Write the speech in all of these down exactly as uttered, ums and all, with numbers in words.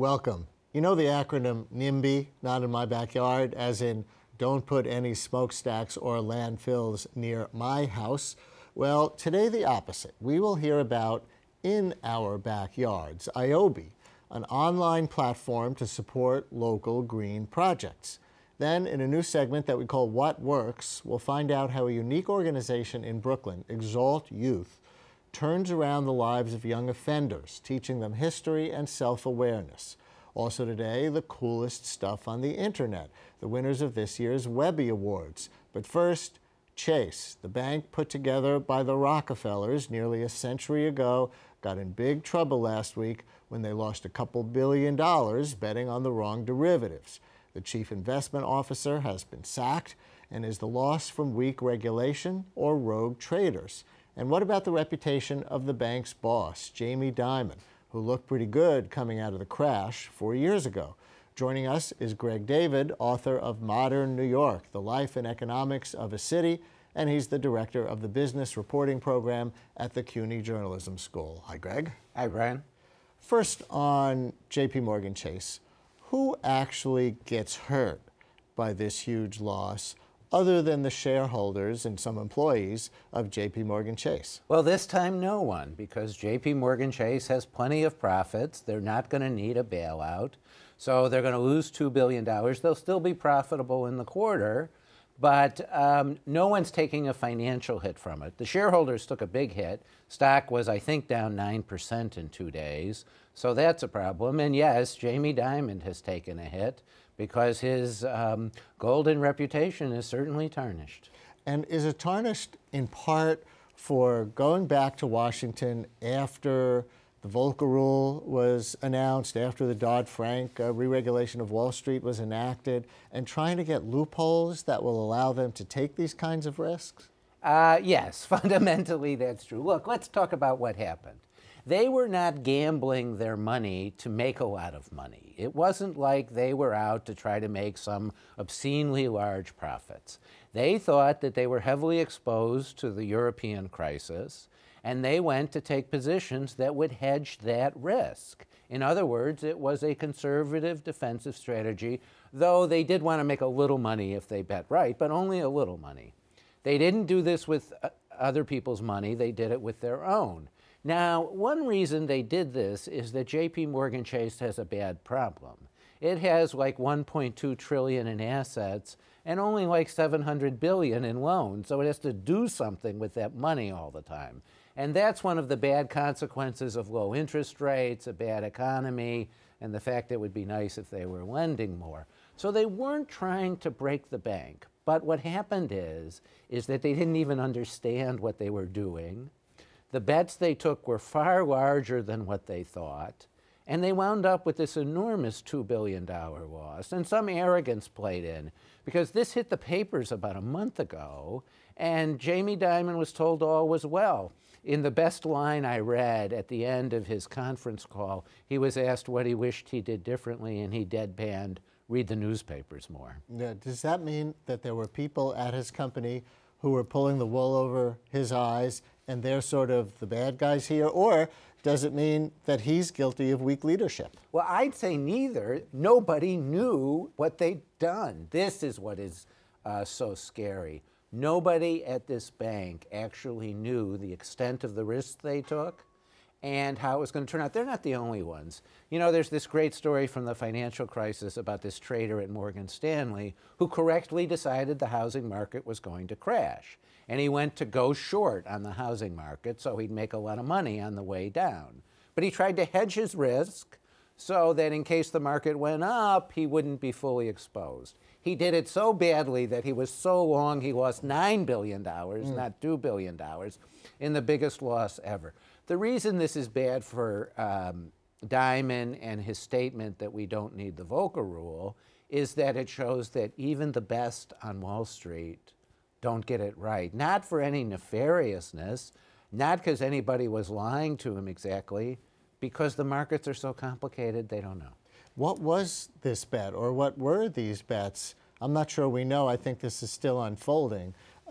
welcome. You know the acronym NIMBY, not in my backyard, as in don't put any smokestacks or landfills near my house? Well, today the opposite. We will hear about In Our Backyards, I O B Y, an online platform to support local green projects. Then, in a new segment that we call What Works, we'll find out how a unique organization in Brooklyn, Exalt Youth, turns around the lives of young offenders, teaching them history and self-awareness. Also today, the coolest stuff on the internet, the winners of this year's Webby Awards. But first, Chase, the bank put together by the Rockefellers nearly a century ago, got in big trouble last week when they lost a couple billion dollars betting on the wrong derivatives. The chief investment officer has been sacked, and is the loss from weak regulation or rogue traders? And what about the reputation of the bank's boss, Jamie Dimon, who looked pretty good coming out of the crash four years ago? Joining us is Greg David, author of Modern New York, The Life and Economics of a City, and he's the director of the business reporting program at the CUNY Journalism School. Hi, Greg. Hi, Brian. First on J P Morgan Chase, who actually gets hurt by this huge loss, other than the shareholders and some employees of J P Morgan Chase? Well, this time no one, because J P Morgan Chase has plenty of profits. They're not going to need a bailout. So they're going to lose two billion dollars. They'll still be profitable in the quarter, but um, no one's taking a financial hit from it. The shareholders took a big hit. Stock was, I think, down nine percent in two days. So that's a problem. And yes, Jamie Dimon has taken a hit, because his um, golden reputation is certainly tarnished. And is it tarnished in part for going back to Washington after the Volcker Rule was announced, after the Dodd-Frank uh, re-regulation of Wall Street was enacted, and trying to get loopholes that will allow them to take these kinds of risks? Uh, yes, fundamentally that's true. Look, let's talk about what happened. They were not gambling their money to make a lot of money. It wasn't like they were out to try to make some obscenely large profits. They thought that they were heavily exposed to the European crisis, and they went to take positions that would hedge that risk. In other words, it was a conservative defensive strategy, though they did want to make a little money if they bet right, but only a little money. They didn't do this with other people's money. They did it with their own. Now, one reason they did this is that J P Morgan Chase has a bad problem. It has like one point two trillion dollars in assets and only like seven hundred billion dollars in loans, so it has to do something with that money all the time. And that's one of the bad consequences of low interest rates, a bad economy, and the fact that it would be nice if they were lending more. So they weren't trying to break the bank. But what happened is, is that they didn't even understand what they were doing. The bets they took were far larger than what they thought, and they wound up with this enormous two billion dollar loss. And some arrogance played in, because this hit the papers about a month ago, and Jamie Dimon was told all was well. In the best line I read at the end of his conference call, he was asked what he wished he did differently, and he deadpanned, read the newspapers more. Now, does that mean that there were people at his company who were pulling the wool over his eyes, and they're sort of the bad guys here? Or does it mean that he's guilty of weak leadership? Well, I'd say neither. Nobody knew what they'd done. This is what is uh, so scary. Nobody at this bank actually knew the extent of the risks they took and how it was going to turn out. They're not the only ones. You know, there's this great story from the financial crisis about this trader at Morgan Stanley who correctly decided the housing market was going to crash. And he went to go short on the housing market so he'd make a lot of money on the way down. But he tried to hedge his risk so that in case the market went up, he wouldn't be fully exposed. He did it so badly that he was so long he lost nine billion dollars, mm. not two billion dollars, in the biggest loss ever. The reason this is bad for um, Dimon and his statement that we don't need the Volcker Rule is that it shows that even the best on Wall Street don't get it right. Not for any nefariousness, not because anybody was lying to him exactly, because the markets are so complicated, they don't know. What was this bet, or what were these bets? I'm not sure we know. I think this is still unfolding.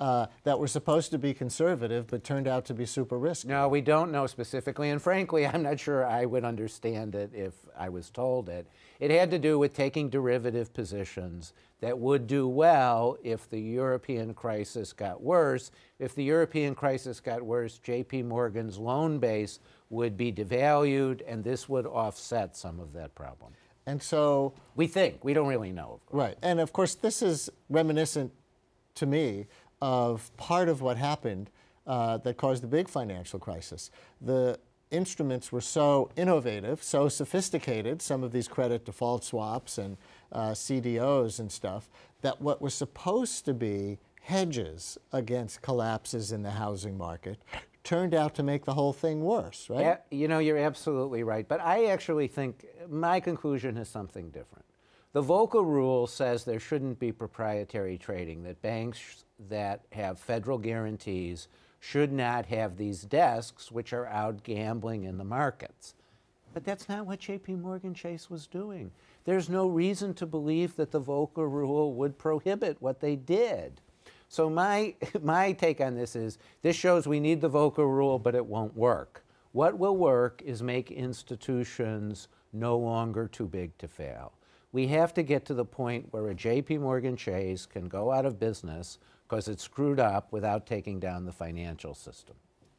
uh, that were supposed to be conservative but turned out to be super risky? No, we don't know specifically, and frankly, I'm not sure I would understand it if I was told it. It had to do with taking derivative positions that would do well if the European crisis got worse. If the European crisis got worse, J P Morgan's loan base would be devalued, and this would offset some of that problem. And so... We think. We don't really know. Right. And of course, this is reminiscent to me of part of what happened uh, that caused the big financial crisis. The instruments were so innovative, so sophisticated, some of these credit default swaps and uh, C D Os and stuff, that what was supposed to be hedges against collapses in the housing market turned out to make the whole thing worse, right? Yeah, you know, you're absolutely right. But I actually think my conclusion is something different. The Volcker Rule says there shouldn't be proprietary trading, that banks that have federal guarantees should not have these desks which are out gambling in the markets. But that's not what J P Morgan Chase was doing. There's no reason to believe that the Volcker Rule would prohibit what they did. So my, my take on this is, this shows we need the Volcker Rule, but it won't work. What will work is make institutions no longer too big to fail. We have to get to the point where a J P Morgan Chase can go out of business because it's screwed up without taking down the financial system.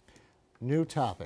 New topic.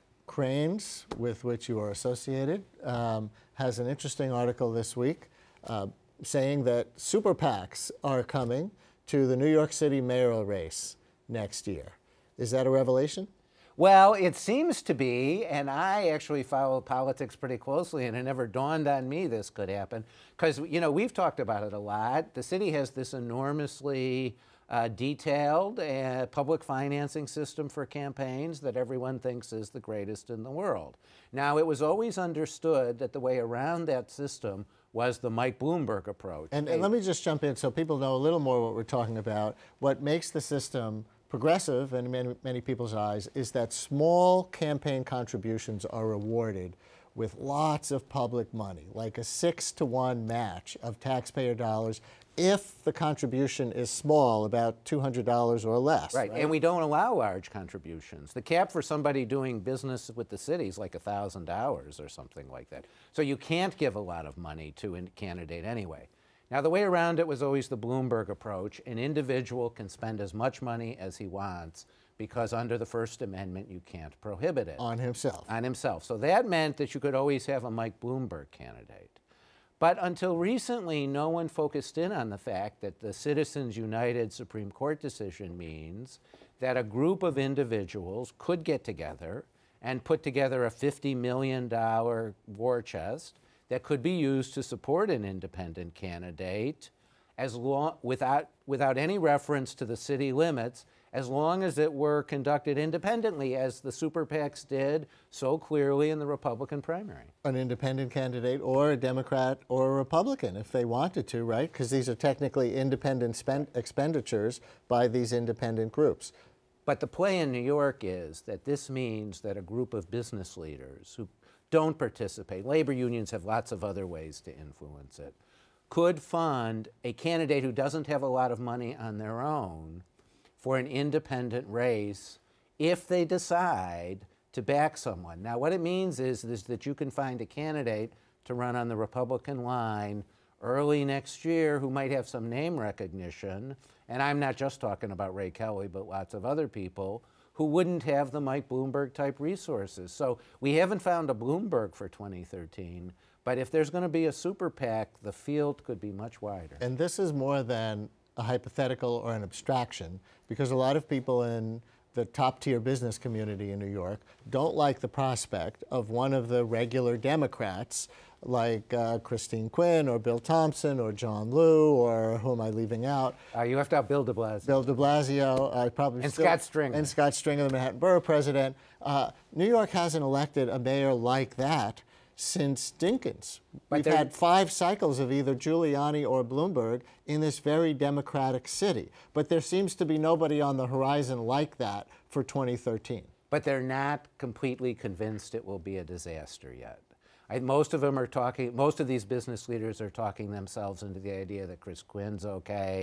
Cranes, with which you are associated, um, has an interesting article this week uh, saying that super PACs are coming to the New York City mayoral race next year. Is that a revelation? Well, it seems to be, and I actually follow politics pretty closely, and it never dawned on me this could happen. Because, you know, we've talked about it a lot. The city has this enormously uh, detailed uh, public financing system for campaigns that everyone thinks is the greatest in the world. Now, it was always understood that the way around that system was the Mike Bloomberg approach. And, and let me just jump in so people know a little more what we're talking about. What makes the system progressive in many, many people's eyes is that small campaign contributions are rewarded with lots of public money, like a six to one match of taxpayer dollars if the contribution is small, about two hundred dollars or less. Right. right, and we don't allow large contributions. The cap for somebody doing business with the city is like one thousand dollars or something like that. So you can't give a lot of money to a candidate anyway. Now, the way around it was always the Bloomberg approach. An individual can spend as much money as he wants because under the First Amendment, you can't prohibit it. On himself. On himself. So that meant that you could always have a Mike Bloomberg candidate. But until recently, no one focused in on the fact that the Citizens United Supreme Court decision means that a group of individuals could get together and put together a fifty million dollar war chest that could be used to support an independent candidate as long, without, without any reference to the city limits, as long as it were conducted independently, as the super PACs did so clearly in the Republican primary. An independent candidate or a Democrat or a Republican if they wanted to, right? Because these are technically independent spend expenditures by these independent groups. But the play in New York is that this means that a group of business leaders who don't participate, labor unions have lots of other ways to influence it, could fund a candidate who doesn't have a lot of money on their own for an independent race if they decide to back someone. Now, what it means is, is that you can find a candidate to run on the Republican line early next year who might have some name recognition, and I'm not just talking about Ray Kelly, but lots of other people who wouldn't have the Mike Bloomberg type resources. So we haven't found a Bloomberg for twenty thirteen, but if there's going to be a super PAC, the field could be much wider. And this is more than a hypothetical or an abstraction, because a lot of people in the top-tier business community in New York don't like the prospect of one of the regular Democrats like uh, Christine Quinn or Bill Thompson or John Liu or who am I leaving out? Uh, you left out Bill de Blasio. Bill de Blasio. Uh, probably and still, Scott Stringer. And Scott Stringer, the Manhattan Borough President. Uh, New York hasn't elected a mayor like that since Dinkins. But We've there- had five cycles of either Giuliani or Bloomberg in this very democratic city. But there seems to be nobody on the horizon like that for twenty thirteen. But they're not completely convinced it will be a disaster yet. I, most of them are talking, most of these business leaders are talking themselves into the idea that Chris Quinn's okay,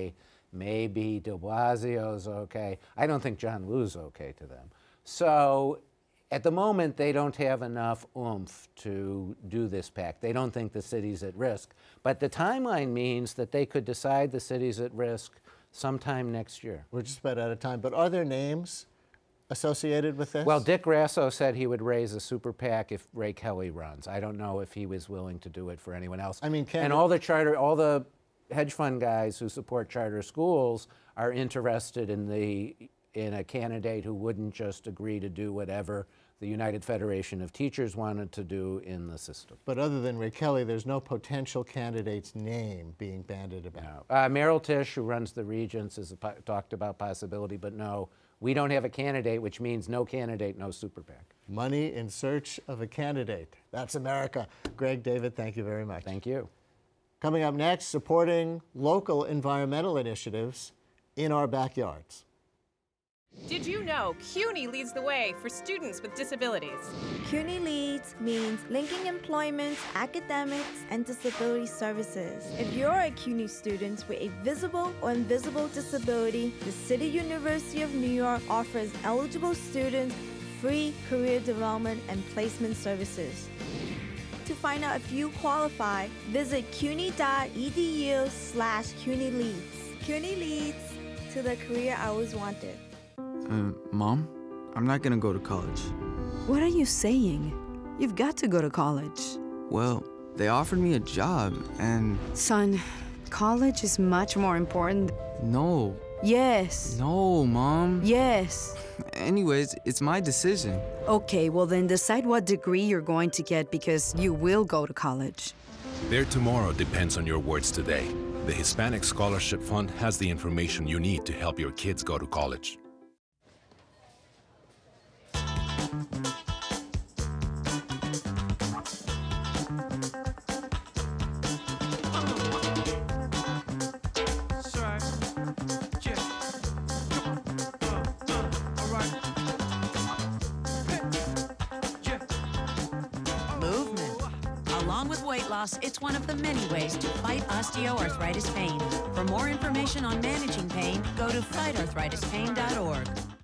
Maybe de Blasio's okay. I don't think John Liu's okay to them. So at the moment, they don't have enough oomph to do this pact. They don't think the city's at risk. But the timeline means that they could decide the city's at risk sometime next year. We're just about out of time, but are there names associated with this? Well, Dick Grasso said he would raise a super PAC if Ray Kelly runs. I don't know if he was willing to do it for anyone else. I mean, can and all the charter, all the hedge fund guys who support charter schools are interested in the in a candidate who wouldn't just agree to do whatever the United Federation of Teachers wanted to do in the system. But other than Ray Kelly, there's no potential candidate's name being bandied about. No. Uh, Merrill Tisch, who runs the Regents, has talked about possibility, but no, we don't have a candidate, which means no candidate, no super PAC. Money in search of a candidate. That's America. Greg, David, thank you very much. Thank you. Coming up next, supporting local environmental initiatives in our backyards. Did you know CUNY leads the way for students with disabilities? CUNY Leads means linking employment, academics, and disability services. If you're a CUNY student with a visible or invisible disability, the City University of New York offers eligible students free career development and placement services. To find out if you qualify, visit cuny.edu slash CUNY Leads. CUNY Leads to the career I always wanted. Uh, Mom, I'm not gonna go to college. What are you saying? You've got to go to college. Well, they offered me a job and... Son, college is much more important. No. Yes. No, Mom. Yes. Anyways, it's my decision. Okay, well then decide what degree you're going to get because you will go to college. Their tomorrow depends on your words today. The Hispanic Scholarship Fund has the information you need to help your kids go to college. It's one of the many ways to fight osteoarthritis pain. For more information on managing pain, go to fight arthritis pain dot org.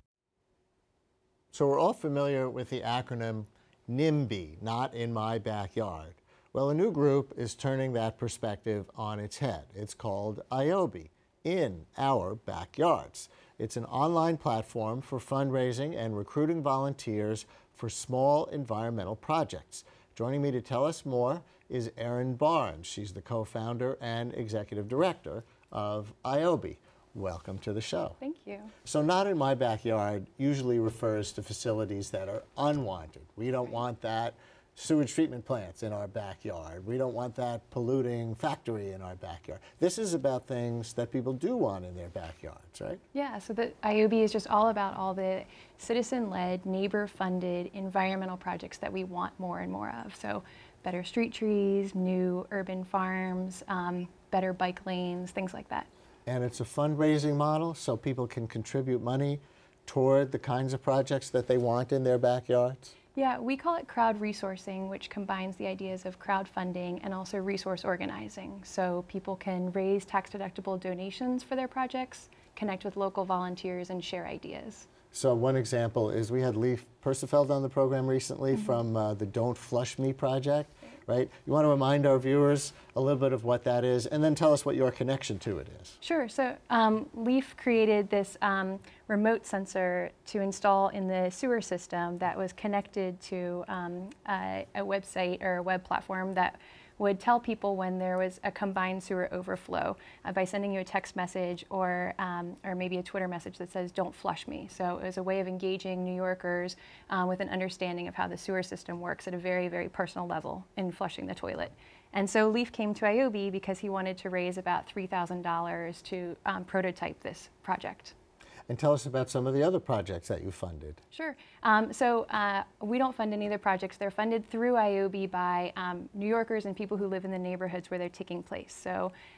So we're all familiar with the acronym NIMBY, not in my backyard. Well, a new group is turning that perspective on its head. It's called I O B Y, in our backyards. It's an online platform for fundraising and recruiting volunteers for small environmental projects. Joining me to tell us more is Erin Barnes. She's the co-founder and executive director of I O B Y. Welcome to the show. Thank you. So not in my backyard usually refers to facilities that are unwanted. We don't want that sewage treatment plants in our backyard. We don't want that polluting factory in our backyard. This is about things that people do want in their backyards, right? Yeah, so the I O B Y is just all about all the citizen-led, neighbor-funded environmental projects that we want more and more of. So better street trees, new urban farms, um, better bike lanes, things like that. And it's a fundraising model, so people can contribute money toward the kinds of projects that they want in their backyards? Yeah, we call it crowd resourcing, which combines the ideas of crowdfunding and also resource organizing. So people can raise tax-deductible donations for their projects, connect with local volunteers, and share ideas. So one example is we had Leif Persefeld on the program recently Mm-hmm. from uh, the Don't Flush Me project, right? You want to remind our viewers a little bit of what that is, and then tell us what your connection to it is. Sure. So um, Leif created this um, remote sensor to install in the sewer system that was connected to um, a, a website or a web platform that would tell people when there was a combined sewer overflow uh, by sending you a text message or, um, or maybe a Twitter message that says, "Don't flush me." So it was a way of engaging New Yorkers um, with an understanding of how the sewer system works at a very, very personal level in flushing the toilet. And so Leif came to I O B Y because he wanted to raise about three thousand dollars to um, prototype this project. And tell us about some of the other projects that you funded. Sure. Um, so uh, we don't fund any of the projects. They're funded through I O B Y by um, New Yorkers and people who live in the neighborhoods where they're taking place. So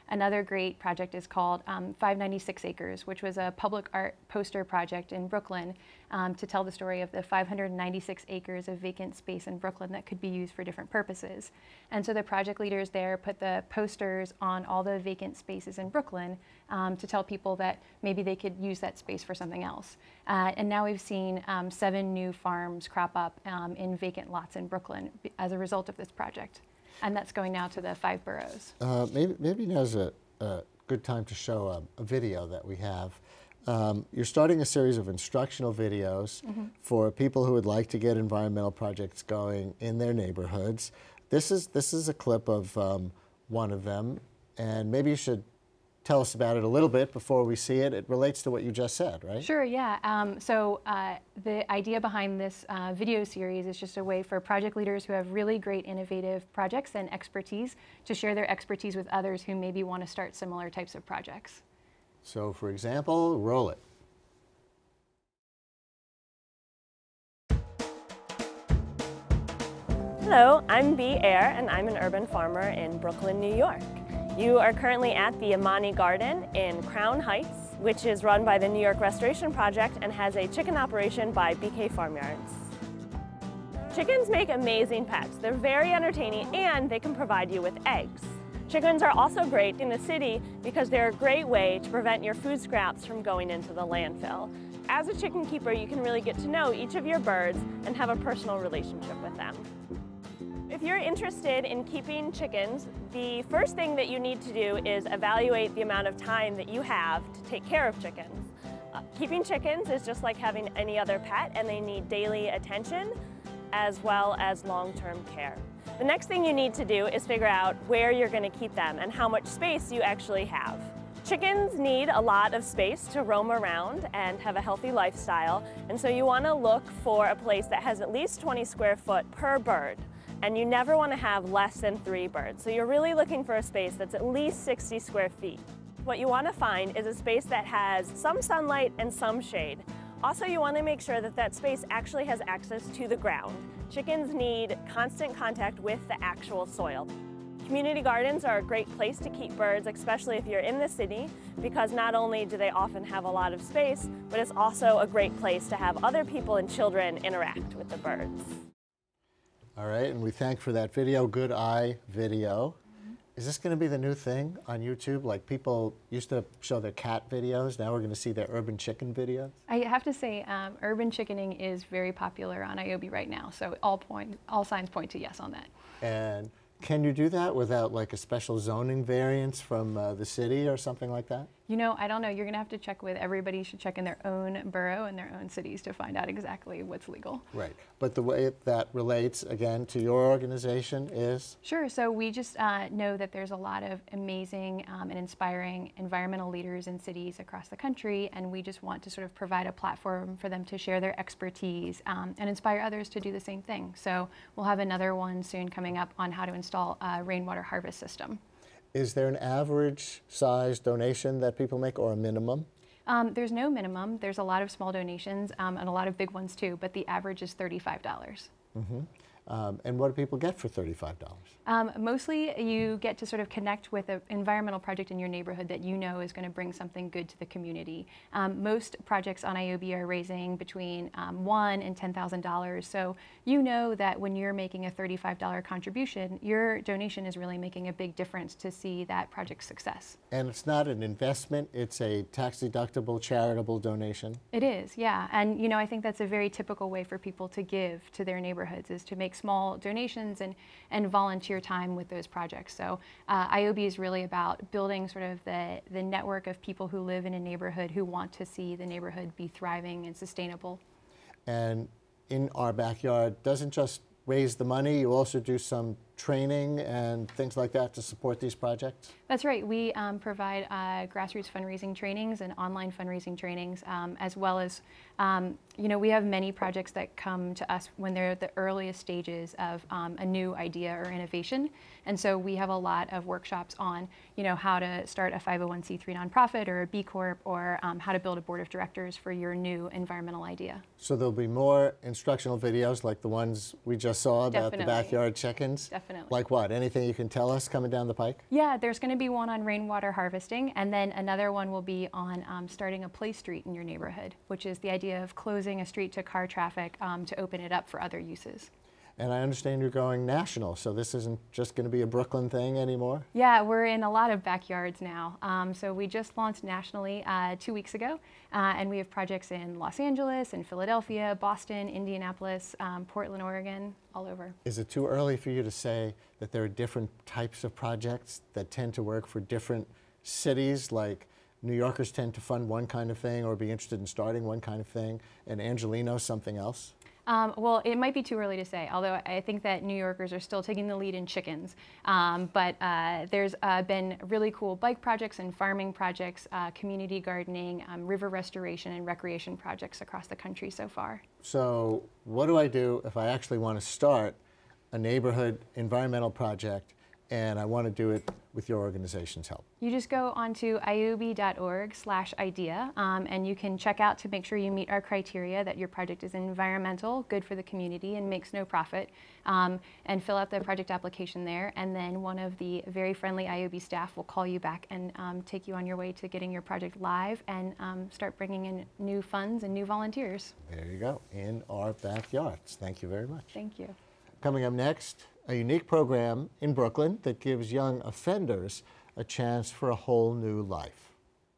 Another great project is called um, five ninety-six acres, which was a public art poster project in Brooklyn um, to tell the story of the five hundred ninety-six acres of vacant space in Brooklyn that could be used for different purposes. And so the project leaders there put the posters on all the vacant spaces in Brooklyn um, to tell people that maybe they could use that space for something else. Uh, and now we've seen um, seven new farms crop up um, in vacant lots in Brooklyn as a result of this project. And that's going now to the five boroughs. Uh, maybe, maybe now's a, a good time to show a, a video that we have. Um, you're starting a series of instructional videos mm-hmm. for people who would like to get environmental projects going in their neighborhoods. This is, this is a clip of um, one of them, and maybe you should tell us about it a little bit before we see it. It relates to what you just said, right? Sure, yeah. Um, so uh, the idea behind this uh, video series is just a way for project leaders who have really great innovative projects and expertise to share their expertise with others who maybe want to start similar types of projects. So for example, roll it. Hello, I'm B. Ayer, and I'm an urban farmer in Brooklyn, New York. You are currently at the Imani Garden in Crown Heights, which is run by the New York Restoration Project and has a chicken operation by B K Farmyards. Chickens make amazing pets. They're very entertaining and they can provide you with eggs. Chickens are also great in the city because they're a great way to prevent your food scraps from going into the landfill. As a chicken keeper, you can really get to know each of your birds and have a personal relationship with them. If you're interested in keeping chickens, the first thing that you need to do is evaluate the amount of time that you have to take care of chickens. Uh, keeping chickens is just like having any other pet, and they need daily attention as well as long-term care. The next thing you need to do is figure out where you're going to keep them and how much space you actually have. Chickens need a lot of space to roam around and have a healthy lifestyle, and so you want to look for a place that has at least twenty square foot per bird. And you never want to have less than three birds. So you're really looking for a space that's at least sixty square feet. What you want to find is a space that has some sunlight and some shade. Also, you want to make sure that that space actually has access to the ground. Chickens need constant contact with the actual soil. Community gardens are a great place to keep birds, especially if you're in the city, because not only do they often have a lot of space, but it's also a great place to have other people and children interact with the birds. All right, and we thank for that video, Good Eye Video. Mm-hmm. Is this going to be the new thing on YouTube? Like people used to show their cat videos, now we're going to see their urban chicken videos? I have to say, um, urban chickening is very popular on I O B right now, so all, point, all signs point to yes on that. And can you do that without like a special zoning variance from uh, the city or something like that? You know, I don't know. You're going to have to check with everybody should check in their own borough and their own cities to find out exactly what's legal. Right. But the way that relates, again, to your organization is? Sure. So we just uh, know that there's a lot of amazing um, and inspiring environmental leaders in cities across the country, and we just want to sort of provide a platform for them to share their expertise um, and inspire others to do the same thing. So we'll have another one soon coming up on how to install a rainwater harvest system. Is there an average size donation that people make, or a minimum? Um, there's no minimum. There's a lot of small donations um, and a lot of big ones too, but the average is thirty-five dollars. Mm-hmm. Um, and what do people get for thirty-five dollars? Um, mostly you get to sort of connect with an environmental project in your neighborhood that you know is going to bring something good to the community. Um, most projects on I O B are raising between um, one and ten thousand dollars, so you know that when you're making a thirty-five dollar contribution, your donation is really making a big difference to see that project's success. And it's not an investment, it's a tax-deductible charitable donation? It is, yeah. And you know, I think that's a very typical way for people to give to their neighborhoods, is to make small donations and, and volunteer time with those projects. So uh, I O B is really about building sort of the, the network of people who live in a neighborhood who want to see the neighborhood be thriving and sustainable. And in our backyard doesn't just raise the money, you also do some training and things like that to support these projects? That's right. We um, provide uh, grassroots fundraising trainings and online fundraising trainings, um, as well as, um, you know, we have many projects that come to us when they're at the earliest stages of um, a new idea or innovation. And so we have a lot of workshops on, you know, how to start a five oh one c three nonprofit or a B Corp, or um, how to build a board of directors for your new environmental idea. So there'll be more instructional videos like the ones we just saw about Definitely. the backyard chickens? Definitely. definitely. Like what? Anything you can tell us coming down the pike? Yeah, there's going to be one on rainwater harvesting, and then another one will be on um, starting a play street in your neighborhood, which is the idea of closing a street to car traffic um, to open it up for other uses. And I understand you're going national, so this isn't just going to be a Brooklyn thing anymore? Yeah, we're in a lot of backyards now. Um, so we just launched nationally uh, two weeks ago, uh, and we have projects in Los Angeles, in Philadelphia, Boston, Indianapolis, um, Portland, Oregon, all over. Is it too early for you to say that there are different types of projects that tend to work for different cities, like New Yorkers tend to fund one kind of thing or be interested in starting one kind of thing, and Angelenos something else? Um, well, it might be too early to say, although I think that New Yorkers are still taking the lead in chickens. Um, but uh, there's uh, been really cool bike projects and farming projects, uh, community gardening, um, river restoration, and recreation projects across the country so far. So what do I do if I actually want to start a neighborhood environmental project and I want to do it with your organization's help? You just go onto I O B Y dot org slash idea, um, and you can check out to make sure you meet our criteria that your project is environmental, good for the community, and makes no profit, um, and fill out the project application there, and then one of the very friendly I O B staff will call you back and um, take you on your way to getting your project live and um, start bringing in new funds and new volunteers. There you go, in our backyards. Thank you very much. Thank you. Coming up next, a unique program in Brooklyn that gives young offenders a chance for a whole new life.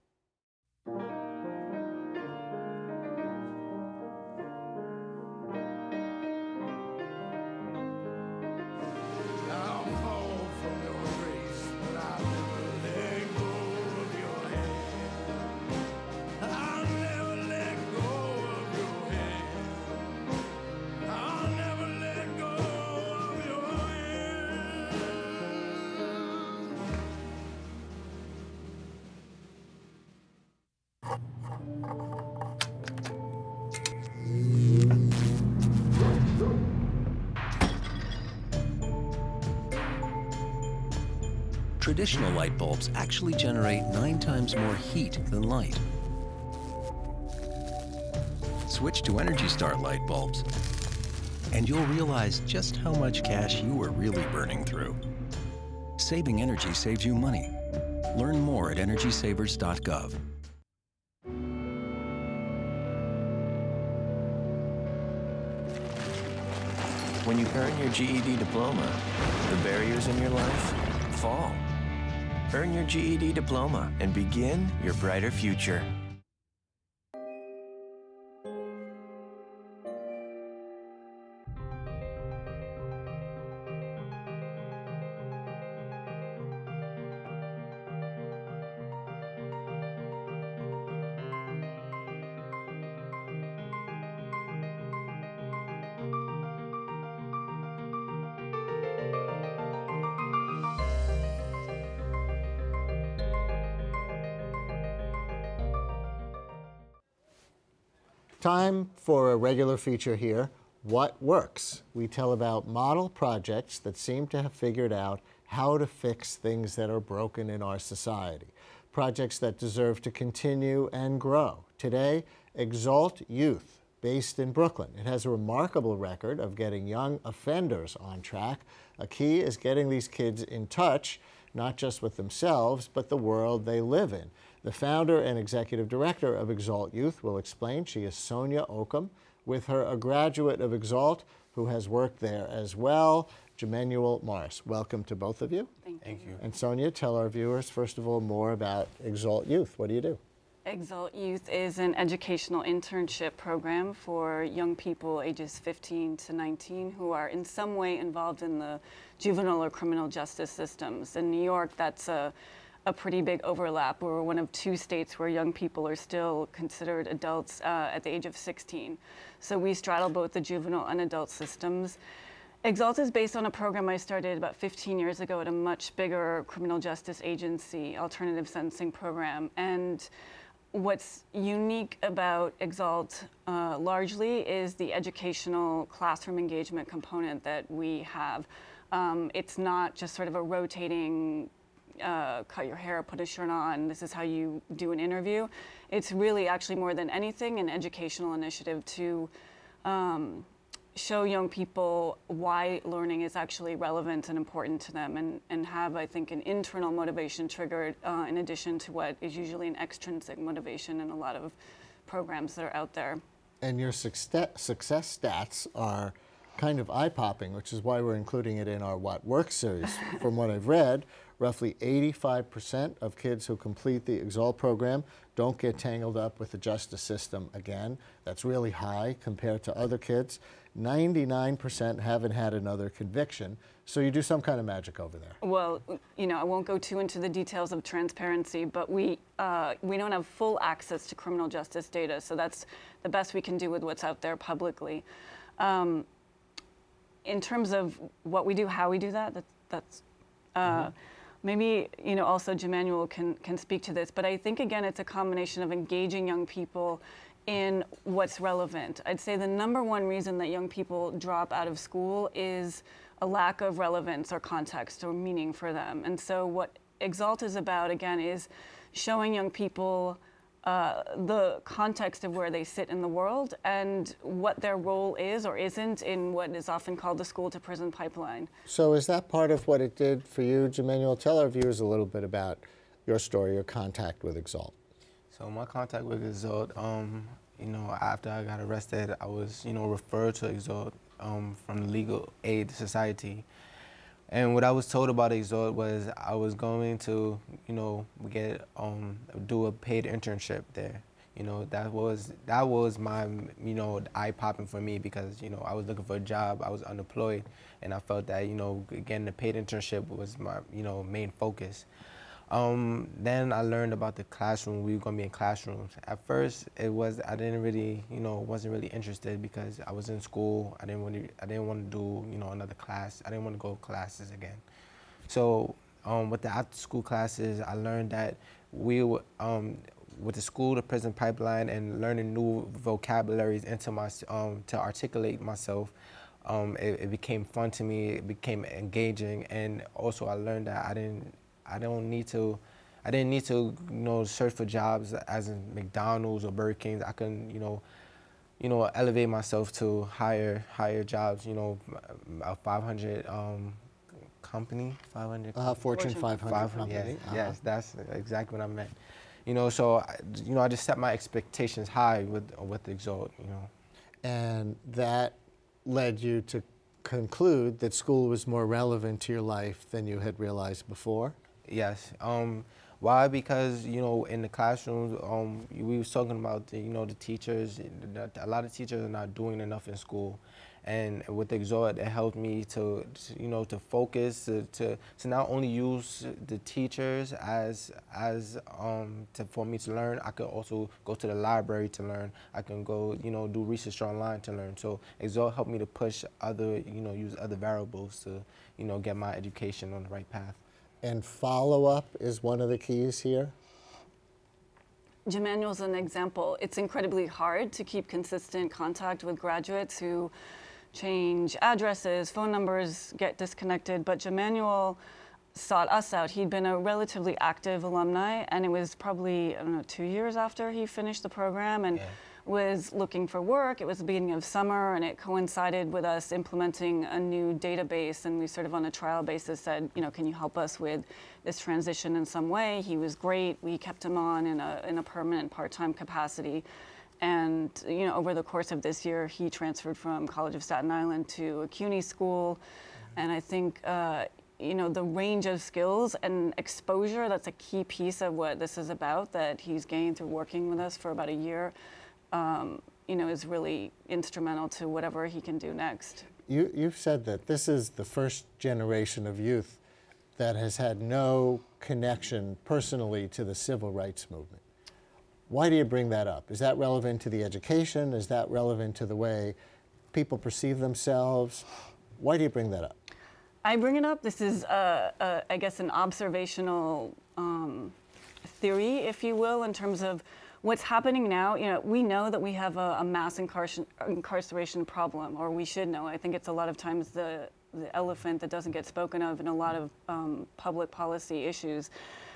Traditional light bulbs actually generate nine times more heat than light. Switch to Energy Star light bulbs, and you'll realize just how much cash you are really burning through. Saving energy saves you money. Learn more at energy savers dot gov. When you earn your G E D diploma, the barriers in your life fall. Earn your G E D diploma and begin your brighter future. Time for a regular feature here, What Works? We tell about model projects that seem to have figured out how to fix things that are broken in our society. Projects that deserve to continue and grow. Today, Exalt Youth, based in Brooklyn. It has a remarkable record of getting young offenders on track. A key is getting these kids in touch, not just with themselves, but the world they live in. The founder and executive director of Exalt Youth will explain. She is Sonja Okun, with her a graduate of Exalt who has worked there as well, Jahmanuel Morris. Welcome to both of you. Thank you. Thank you. And Sonja, tell our viewers, first of all, more about Exalt Youth. What do you do? Exalt Youth is an educational internship program for young people ages fifteen to nineteen who are in some way involved in the juvenile or criminal justice systems. In New York, that's a a pretty big overlap. We're one of two states where young people are still considered adults uh, at the age of sixteen. So we straddle both the juvenile and adult systems. Exalt is based on a program I started about fifteen years ago at a much bigger criminal justice agency, alternative sentencing program. And what's unique about Exalt uh, largely is the educational classroom engagement component that we have. Um, it's not just sort of a rotating Uh, cut your hair, put a shirt on, this is how you do an interview. It's really actually more than anything an educational initiative to um, show young people why learning is actually relevant and important to them, and, and have, I think, an internal motivation triggered uh, in addition to what is usually an extrinsic motivation in a lot of programs that are out there. And your success, success stats are kind of eye-popping, which is why we're including it in our What Works series. From what I've read, roughly eighty-five percent of kids who complete the Exalt program don't get tangled up with the justice system again. That's really high compared to other kids. ninety-nine percent haven't had another conviction. So you do some kind of magic over there. Well, you know, I won't go too into the details of transparency, but we uh, we don't have full access to criminal justice data, so that's the best we can do with what's out there publicly. Um, in terms of what we do, how we do that, that that's uh, mm-hmm. maybe, you know, also Jahmanuel can can speak to this, but I think again it's a combination of engaging young people in what's relevant. I'd say the number one reason that young people drop out of school is a lack of relevance or context or meaning for them. And so what Exalt is about, again, is showing young people uh, the context of where they sit in the world and what their role is or isn't in what is often called the school to prison pipeline. So is that part of what it did for you, Jahmanuel? Tell our viewers a little bit about your story, your contact with Exalt. So my contact with Exalt, um, you know, after I got arrested, I was, you know, referred to Exalt um, from the Legal Aid Society. And what I was told about Exalt was I was going to, you know, get um, do a paid internship there. You know, that was that was my, you know, eye popping for me because, you know, I was looking for a job, I was unemployed, and I felt that, you know, getting a paid internship was my, you know, main focus. Um, then I learned about the classroom. We were going to be in classrooms. At first, it was I didn't really, you know, wasn't really interested because I was in school. I didn't want to. I didn't want to do, you know, another class. I didn't want to go to classes again. So um, with the after-school classes, I learned that we were, um, with the school to prison pipeline and learning new vocabularies into my um, to articulate myself. Um, it, it became fun to me. It became engaging, and also I learned that I didn't. I don't need to, I didn't need to, you know, search for jobs as in McDonald's or Burger King. I can, you know, you know, elevate myself to higher, higher jobs. You know, a five hundred um, company, five hundred. Uh, Fortune five hundred, five hundred company. Yes, uh-huh. yes, that's exactly what I meant. You know, so you know, I just set my expectations high with with Exalt. You know, and that led you to conclude that school was more relevant to your life than you had realized before. Yes. Um, why? Because, you know, in the classrooms, um, we was talking about, the, you know, the teachers. A lot of teachers are not doing enough in school. And with Exalt, it helped me to, you know, to focus, to, to, to not only use the teachers as, as um, to, for me to learn, I could also go to the library to learn. I can go, you know, do research online to learn. So Exalt helped me to push other, you know, use other variables to, you know, get my education on the right path. And follow-up is one of the keys here? Jahmanuel's an example. It's incredibly hard to keep consistent contact with graduates who change addresses, phone numbers get disconnected, but Jahmanuel sought us out. He'd been a relatively active alumni, and it was probably, I don't know, two years after he finished the program, and yeah. was looking for work. It was the beginning of summer, and it coincided with us implementing a new database, and we sort of on a trial basis said, you know, can you help us with this transition in some way? He was great. We kept him on in a, in a permanent part-time capacity. And, you know, over the course of this year, he transferred from College of Staten Island to a CUNY school. And I think, uh, you know, the range of skills and exposure, that's a key piece of what this is about, that he's gained through working with us for about a year. Um, you know, is really instrumental to whatever he can do next. You, you've said that this is the first generation of youth that has had no connection personally to the civil rights movement. Why do you bring that up? Is that relevant to the education? Is that relevant to the way people perceive themselves? Why do you bring that up? I bring it up. This is, uh, uh, I guess, an observational um, theory, if you will, in terms of what's happening now. You know, we know that we have a, a mass incarcer incarceration problem, or we should know. I think it's a lot of times the, the elephant that doesn't get spoken of in a lot of um, public policy issues.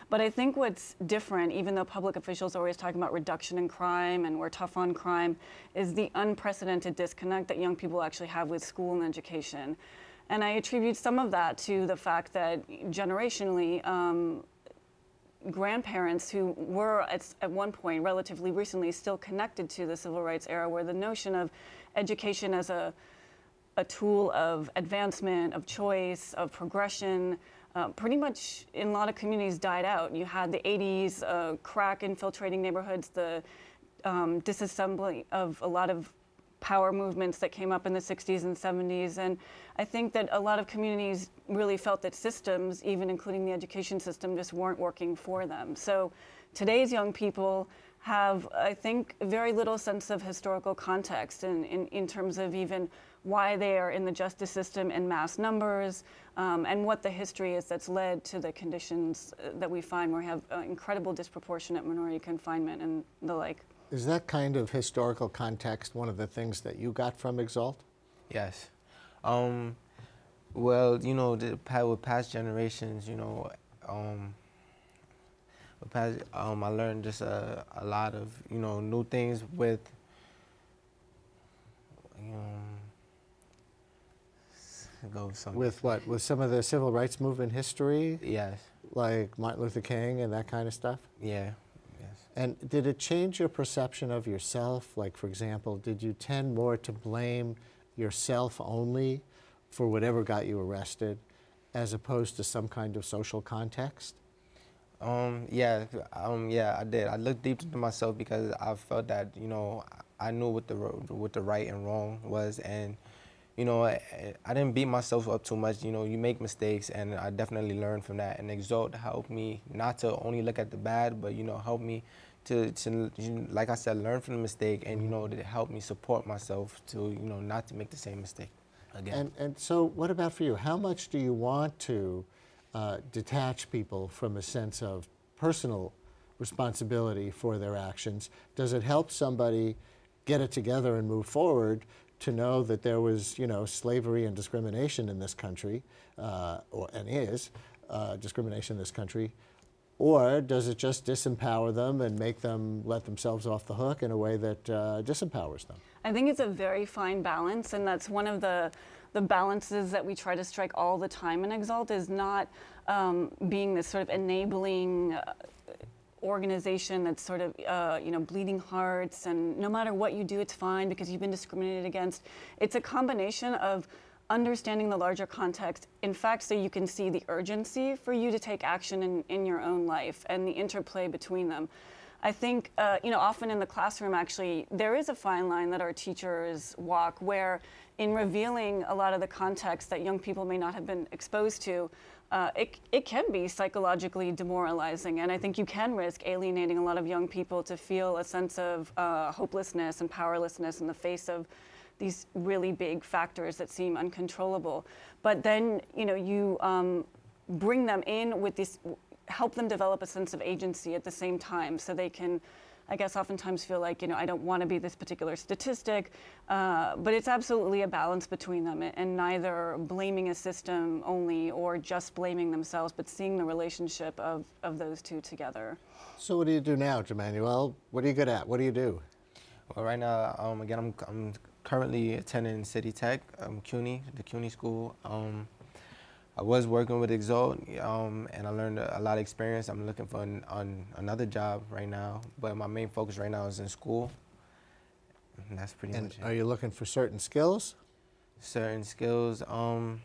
But I think what's different, even though public officials are always talking about reduction in crime and we're tough on crime, is the unprecedented disconnect that young people actually have with school and education. And I attribute some of that to the fact that generationally, um, grandparents who were at, at one point, relatively recently, still connected to the civil rights era, where the notion of education as a, a tool of advancement, of choice, of progression, uh, pretty much in a lot of communities died out. You had the eighties, uh, crack infiltrating neighborhoods, the um, disassembly of a lot of power movements that came up in the sixties and seventies. And I think that a lot of communities really felt that systems, even including the education system, just weren't working for them. So today's young people have, I think, very little sense of historical context in, in, in terms of even why they are in the justice system in mass numbers, um, and what the history is that's led to the conditions that we find where we have uh, incredible disproportionate minority confinement and the like. Is that kind of historical context one of the things that you got from Exalt? Yes. Um, well, you know, the, with past generations, you know, um, with past, um, I learned just a, a lot of, you know, new things with, um, go with, with what? With some of the civil rights movement history? Yes. Like Martin Luther King and that kind of stuff? Yeah. And did it change your perception of yourself? Like, for example, did you tend more to blame yourself only for whatever got you arrested, as opposed to some kind of social context? Um, yeah, um, yeah, I did. I looked deep into myself because I felt that, you know, I knew what the what the right and wrong was, and you know, I, I didn't beat myself up too much. You know, you make mistakes, and I definitely learned from that. And Exalt helped me not to only look at the bad, but, you know, help me to, to you know, like I said, learn from the mistake, and, you know, to help me support myself to, you know, not to make the same mistake again. And, and so what about for you? How much do you want to uh, detach people from a sense of personal responsibility for their actions? Does it help somebody get it together and move forward to know that there was, you know, slavery and discrimination in this country, uh, or, and is uh, discrimination in this country, or does it just disempower them and make them let themselves off the hook in a way that uh, disempowers them? I think it's a very fine balance, and that's one of the the balances that we try to strike all the time in Exalt, is not um, being this sort of enabling uh, organization that's sort of, uh, you know, bleeding hearts, and no matter what you do, it's fine because you've been discriminated against. It's a combination of understanding the larger context, in fact, so you can see the urgency for you to take action in, in your own life and the interplay between them. I think, uh, you know, often in the classroom, actually, there is a fine line that our teachers walk where, in revealing a lot of the context that young people may not have been exposed to, Uh, it, it can be psychologically demoralizing, and I think you can risk alienating a lot of young people to feel a sense of uh, hopelessness and powerlessness in the face of these really big factors that seem uncontrollable. But then, you know, you um, bring them in with this, help them develop a sense of agency at the same time, so they can, I guess, oftentimes feel like, you know, I don't want to be this particular statistic, uh, but it's absolutely a balance between them, and neither blaming a system only or just blaming themselves, but seeing the relationship of, of those two together. So what do you do now, Jahmanuel? What are you good at? What do you do? Well, right now, um, again, I'm, I'm currently attending City Tech, um, CUNY, the CUNY School. Um, I was working with Exalt, um, and I learned a, a lot of experience. I'm looking for an, on another job right now, but my main focus right now is in school. And that's pretty and much it. Are you looking for certain skills? Certain skills. Um,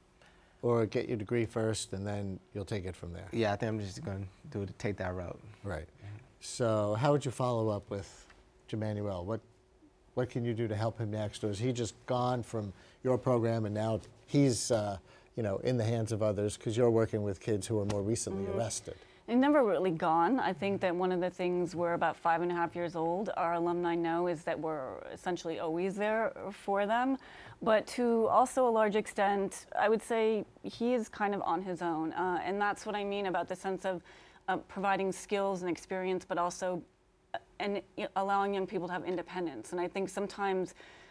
or get your degree first, and then you'll take it from there? Yeah, I think I'm just going to do take that route. Right. So how would you follow up with Jahmanuel? What, what can you do to help him next? Or is he just gone from your program and now he's uh, you know, in the hands of others because you're working with kids who are more recently mm-hmm. arrested? They've never really gone. I think that one of the things we're about five and a half years old, our alumni know, is that we're essentially always there for them. But to also a large extent, I would say he is kind of on his own. Uh, and that's what I mean about the sense of uh, providing skills and experience, but also uh, and allowing young people to have independence. And I think sometimes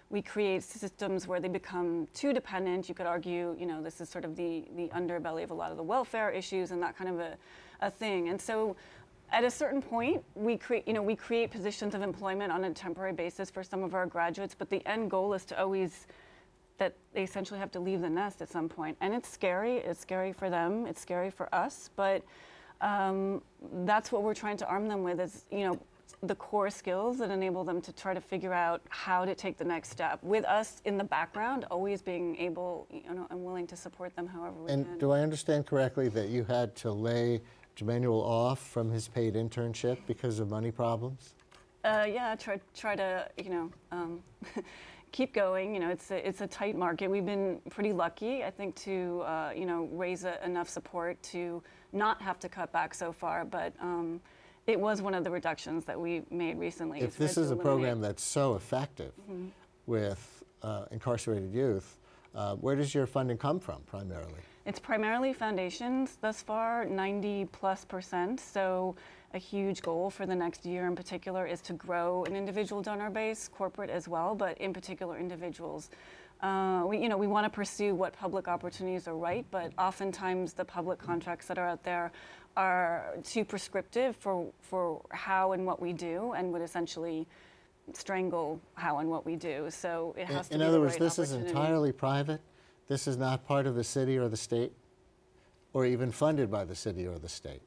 we create systems where they become too dependent. You could argue, you know, this is sort of the, the underbelly of a lot of the welfare issues and that kind of a, a thing. And so at a certain point, we create, you know, we create positions of employment on a temporary basis for some of our graduates, but the end goal is to always, that they essentially have to leave the nest at some point. And it's scary, it's scary for them, it's scary for us, but um, that's what we're trying to arm them with is, you know, the core skills that enable them to try to figure out how to take the next step, with us in the background, always being able, you know, and willing to support them however we and can. And do I understand correctly that you had to lay Jahmanuel off from his paid internship because of money problems? Uh, yeah, try try to, you know, um, keep going. You know, it's a, it's a tight market. We've been pretty lucky, I think, to, uh, you know, raise a, enough support to not have to cut back so far, but um, it was one of the reductions that we made recently. If this is a program that's so effective mm-hmm. with uh, incarcerated youth, uh, where does your funding come from primarily? It's primarily foundations thus far, ninety plus percent. So a huge goal for the next year in particular is to grow an individual donor base, corporate as well, but in particular individuals. Uh, we, you know, we want to pursue what public opportunities are right, but oftentimes the public contracts that are out there are too prescriptive for, for how and what we do, and would essentially strangle how and what we do. So it has in, to in be other the words, right this is opportunity. entirely private? This is not part of the city or the state, or even funded by the city or the state?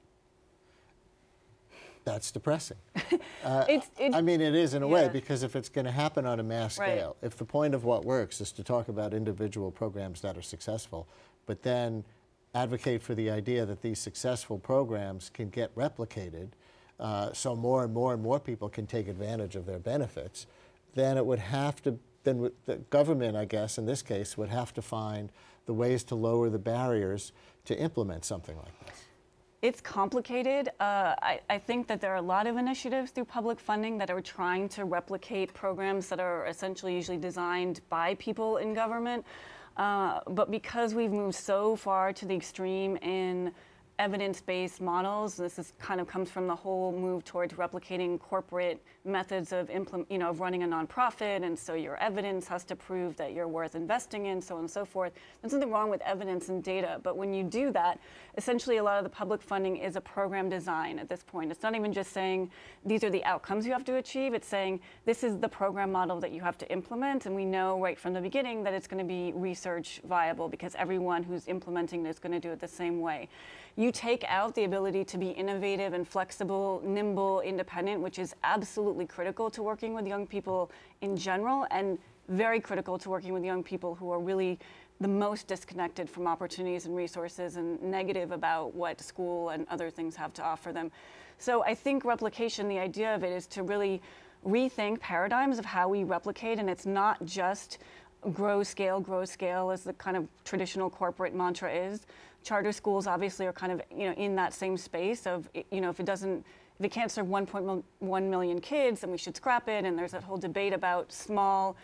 That's depressing. uh, it's, it's, I mean, it is in a yeah. way, because if it's going to happen on a mass Right. scale, if the point of what works is to talk about individual programs that are successful, but then advocate for the idea that these successful programs can get replicated uh, so more and more and more people can take advantage of their benefits, then it would have to, then the government, I guess, in this case, would have to find the ways to lower the barriers to implement something like this. It's complicated. Uh, I, I think that there are a lot of initiatives through public funding that are trying to replicate programs that are essentially usually designed by people in government. Uh, but because we've moved so far to the extreme in evidence-based models, this is kind of comes from the whole move towards replicating corporate methods of implement, you know, of running a nonprofit, and so your evidence has to prove that you're worth investing in, so on and so forth. There's nothing wrong with evidence and data, but when you do that, essentially a lot of the public funding is a program design at this point. It's not even just saying these are the outcomes you have to achieve, it's saying this is the program model that you have to implement, and we know right from the beginning that it's going to be research viable because everyone who's implementing it is going to do it the same way. You take out the ability to be innovative and flexible, nimble, independent, which is absolutely critical to working with young people in general, and very critical to working with young people who are really the most disconnected from opportunities and resources and negative about what school and other things have to offer them. So I think replication, the idea of it is to really rethink paradigms of how we replicate, and it's not just grow, scale, grow, scale as the kind of traditional corporate mantra is. Charter schools obviously are kind of, you know, in that same space of, you know, if it doesn't, if it can't serve one point one million kids, then we should scrap it. And there's that whole debate about small,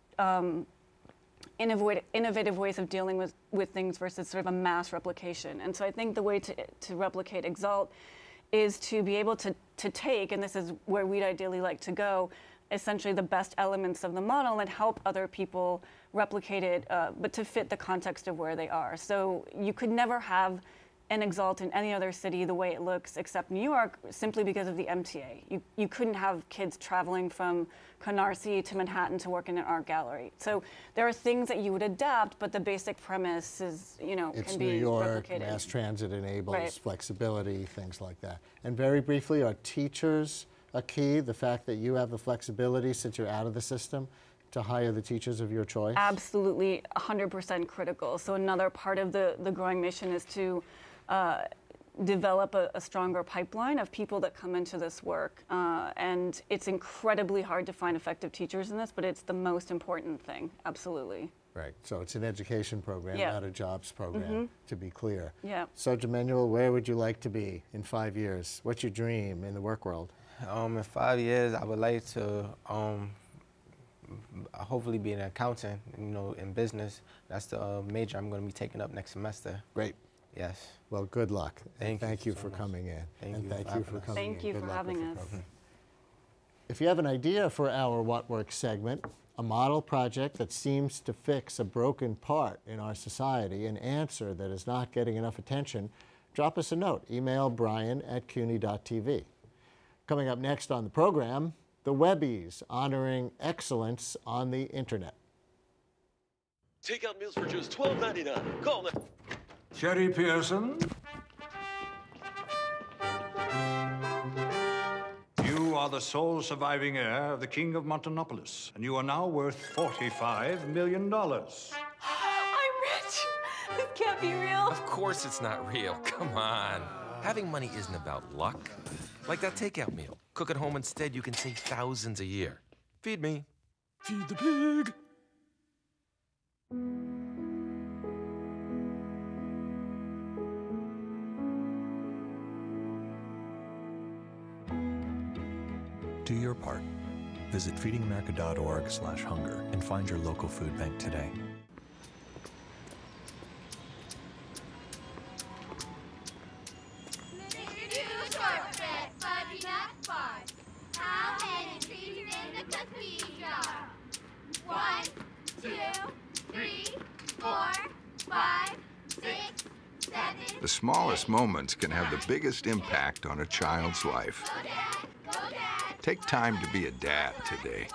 um, innovative, innovative ways of dealing with, with things versus sort of a mass replication. And so I think the way to, to replicate Exalt is to be able to, to take, and this is where we'd ideally like to go, essentially the best elements of the model and help other people replicate it, uh, but to fit the context of where they are. So you could never have an Exalt in any other city the way it looks except New York, simply because of the M T A. You, you couldn't have kids traveling from Canarsie to Manhattan to work in an art gallery. So there are things that you would adapt, but the basic premise is, you know, It's can New be York, replicated. mass transit enables Right. flexibility, things like that. And very briefly, are teachers a key, the fact that you have the flexibility since you're out of the system to hire the teachers of your choice? Absolutely, one hundred percent critical. So another part of the, the growing mission is to uh, develop a, a stronger pipeline of people that come into this work. Uh, and it's incredibly hard to find effective teachers in this, but it's the most important thing, absolutely. Right, so it's an education program, Yeah. not a jobs program, Mm-hmm. to be clear. Yeah. So, Jahmanuel, where would you like to be in five years? What's your dream in the work world? Um, in five years, I would like to um, hopefully be an accountant, you know, in business. That's the uh, major I'm going to be taking up next semester. Great. Yes. Well, good luck. Thank you Thank you so for much. coming in. Thank and you thank for you for having us. coming in. Thank you Good for luck with having the us. program. If you have an idea for our What Works segment, a model project that seems to fix a broken part in our society, an answer that is not getting enough attention, drop us a note. Email Brian at C U N Y dot T V. Coming up next on the program, the Webbies, honoring excellence on the internet. Takeout meals for just twelve ninety-nine. Call them. Sherry Pearson. You are the sole surviving heir of the King of Montanopolis, and you are now worth forty-five million dollars. I'm rich. This can't be real. Of course it's not real. Come on. Having money isn't about luck. Like that takeout meal. Cook at home instead, you can save thousands a year. Feed me. Feed the pig. Do your part. Visit feeding america dot org slash hunger and find your local food bank today. One, two, three, four, five, six, seven. The smallest moments can have the biggest impact on a child's life. Go dad, go dad. Take time to be a dad today.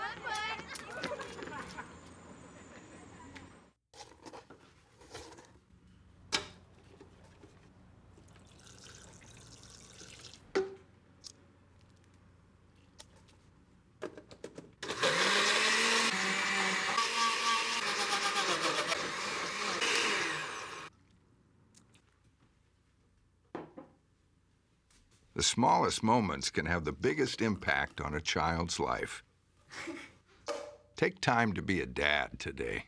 The smallest moments can have the biggest impact on a child's life. Take time to be a dad today.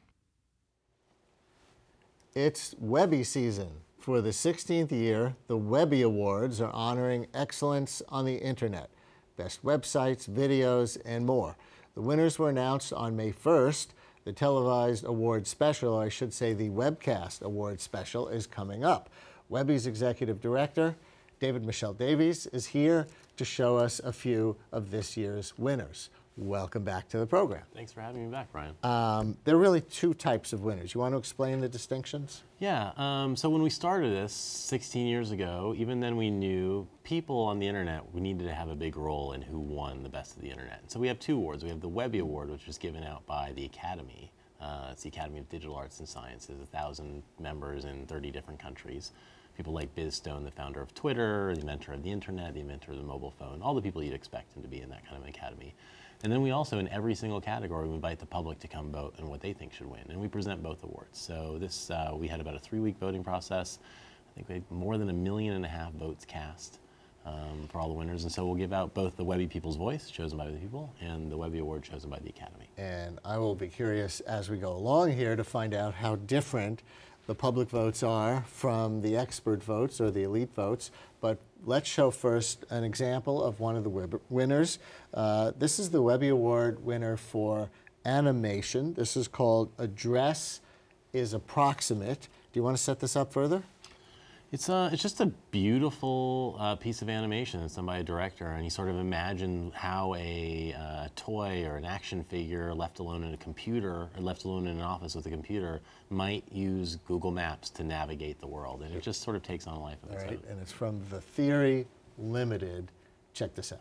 It's Webby season. For the sixteenth year, the Webby Awards are honoring excellence on the internet. Best websites, videos, and more. The winners were announced on May first. The televised award special, or I should say the webcast award special, is coming up. Webby's Executive Director David-Michel Davies is here to show us a few of this year's winners. Welcome back to the program. Thanks for having me back, Brian. Um, there are really two types of winners. You want to explain the distinctions? Yeah, um, so when we started this sixteen years ago, even then we knew people on the internet, we needed to have a big role in who won the best of the internet. So we have two awards. We have the Webby Award, which is given out by the Academy. Uh, it's the Academy of Digital Arts and Sciences, a thousand members in thirty different countries. People like Biz Stone, the founder of Twitter, the inventor of the internet, the inventor of the mobile phone, all the people you'd expect him to be in that kind of an academy. And then we also, in every single category, we invite the public to come vote on what they think should win. And we present both awards. So this, uh, we had about a three-week voting process. I think we had more than a million and a half votes cast um, for all the winners. And so we'll give out both the Webby People's Voice, chosen by the people, and the Webby Award, chosen by the Academy. And I will be curious as we go along here to find out how different the public votes are from the expert votes or the elite votes. But let's show first an example of one of the web winners. Uh, this is the Webby Award winner for animation. This is called Address is Approximate. Do you want to set this up further? It's, uh, it's just a beautiful uh, piece of animation that's done by a director, and he sort of imagined how a uh, toy or an action figure left alone in a computer, or left alone in an office with a computer, might use Google Maps to navigate the world, and it just sort of takes on a life of its own. And it's from The Theory Limited. Check this out.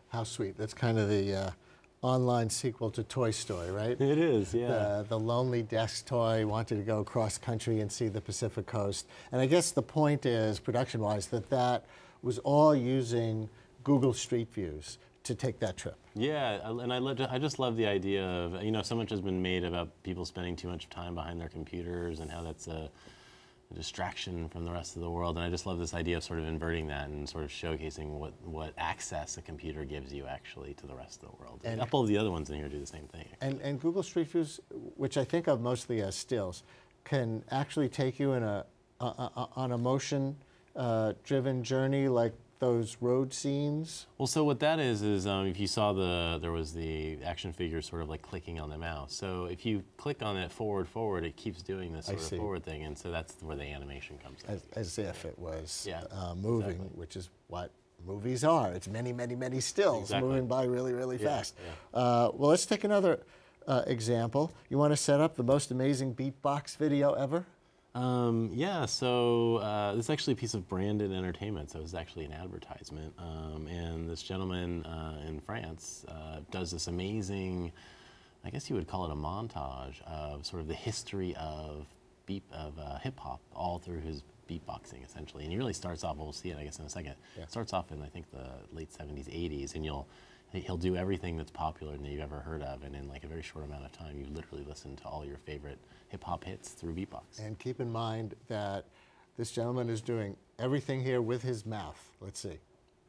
How sweet. That's kind of the uh, online sequel to Toy Story, right? It is, yeah. The, the lonely desk toy wanted to go cross country and see the Pacific coast. And I guess the point is, production-wise, that that was all using Google Street Views to take that trip. Yeah, and I, I just love the idea of, you know, so much has been made about people spending too much time behind their computers and how that's a, a distraction from the rest of the world. And I just love this idea of sort of inverting that and sort of showcasing what, what access a computer gives you actually to the rest of the world. And a couple of the other ones in here do the same thing. And, and Google Street Views, which I think of mostly as stills, can actually take you in a, a, a on a motion uh, driven journey like those road scenes. Well, so what that is is um, if you saw the there was the action figure sort of like clicking on the mouse. So if you click on it forward forward, it keeps doing this sort I of see. forward thing, and so that's where the animation comes in. As, as if it was yeah, uh, moving, exactly. which is what movies are. It's many, many, many stills Exactly. moving by really, really Yeah, fast. yeah. Uh, well, let's take another uh, example. You want to set up the most amazing beatbox video ever? Um, yeah, so uh, this is actually a piece of branded entertainment, so it's actually an advertisement. Um, and this gentleman uh, in France uh, does this amazing, I guess you would call it a montage of sort of the history of beat of uh, hip hop all through his beatboxing, essentially. And he really starts off, we'll see it, I guess, in a second. Yeah. It starts off in, I think, the late seventies, eighties, and you'll he'll do everything that's popular and that you've ever heard of, and in like a very short amount of time, you literally listen to all your favorite hip-hop hits through beatbox. And keep in mind that this gentleman is doing everything here with his mouth. Let's see.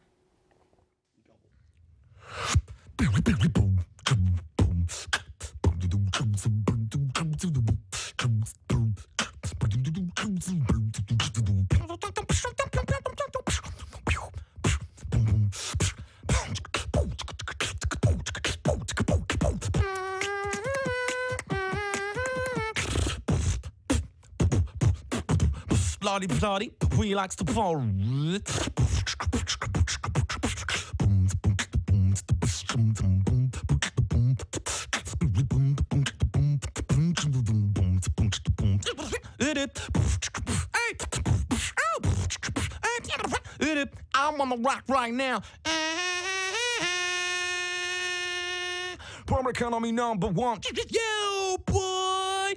Bloody, bloody, he likes to fall. I'm on the rock right now. Public enemy number one. Yo, boy.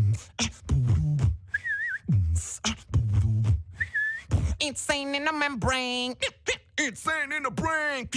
Insane in the membrane. Insane in the brain.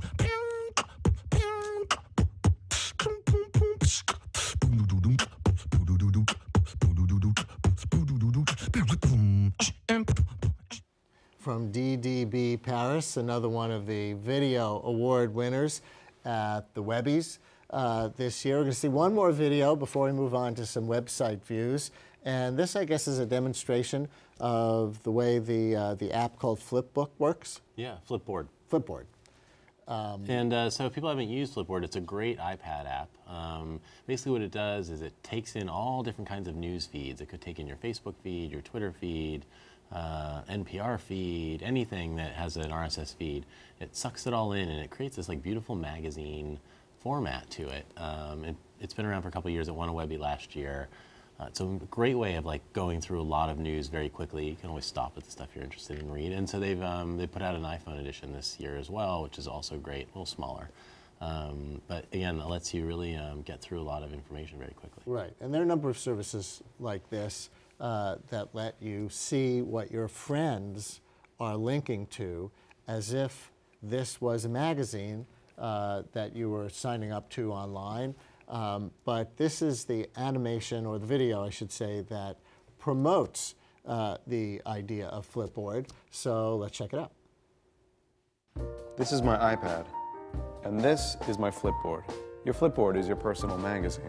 From D D B Paris, another one of the video award winners at the Webbies uh, this year. We're going to see one more video before we move on to some website views. And this, I guess, is a demonstration of the way the, uh, the app called Flipbook works. Yeah, Flipboard. Flipboard. Um, and uh, so if people haven't used Flipboard, it's a great iPad app. Um, basically what it does is it takes in all different kinds of news feeds. It could take in your Facebook feed, your Twitter feed, uh, N P R feed, anything that has an R S S feed. It sucks it all in and it creates this like beautiful magazine format to it. Um, it it's been around for a couple of years. It won a Webby last year. Uh, it's a great way of like going through a lot of news very quickly. You can always stop at the stuff you're interested in and read. And so they've um, they put out an iPhone edition this year as well, which is also great, a little smaller. Um, but again, it lets you really um, get through a lot of information very quickly. Right, and there are a number of services like this uh, that let you see what your friends are linking to as if this was a magazine uh, that you were signing up to online. Um, but this is the animation, or the video, I should say, that promotes uh, the idea of Flipboard. So let's check it out. This is my iPad, and this is my Flipboard. Your Flipboard is your personal magazine.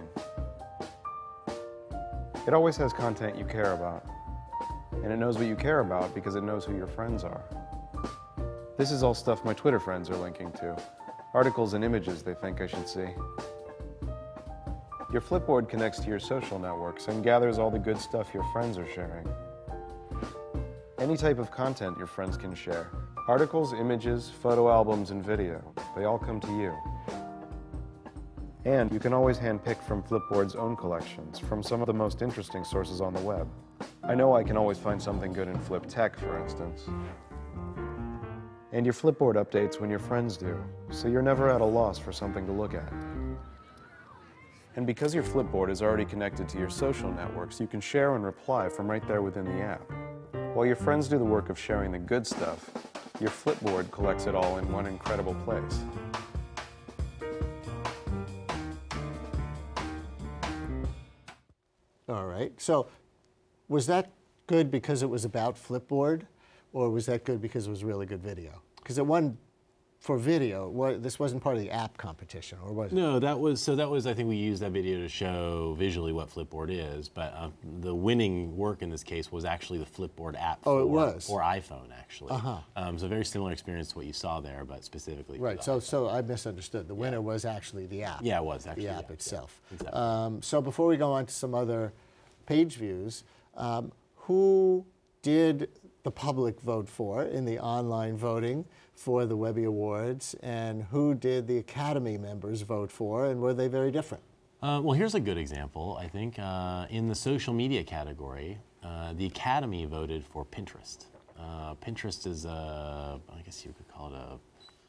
It always has content you care about, and it knows what you care about because it knows who your friends are. This is all stuff my Twitter friends are linking to, articles and images they think I should see. Your Flipboard connects to your social networks and gathers all the good stuff your friends are sharing. Any type of content your friends can share. Articles, images, photo albums, and video. They all come to you. And you can always handpick from Flipboard's own collections, from some of the most interesting sources on the web. I know I can always find something good in Flip Tech, for instance. And your Flipboard updates when your friends do, so you're never at a loss for something to look at. And because your Flipboard is already connected to your social networks, you can share and reply from right there within the app. While your friends do the work of sharing the good stuff, your Flipboard collects it all in one incredible place. All right. So was that good because it was about Flipboard, or was that good because it was really good video? Because it won for video. What, this wasn't part of the app competition, or was it? No, that was, so that was, I think we used that video to show visually what Flipboard is, but uh, the winning work in this case was actually the Flipboard app Oh, for, it was? for iPhone, actually. Uh-huh. Um, so very similar experience to what you saw there, but specifically for Right, the so iPhone. so I misunderstood. The winner was actually the app. Yeah, it was actually the the app app, itself. yeah, exactly. Um, so before we go on to some other page views, um, who did the public vote for in the online voting for the Webby Awards, and who did the Academy members vote for, and were they very different? Uh, well, here's a good example, I think. Uh, in the social media category, uh, the Academy voted for Pinterest. Uh, Pinterest is a, I guess you could call it a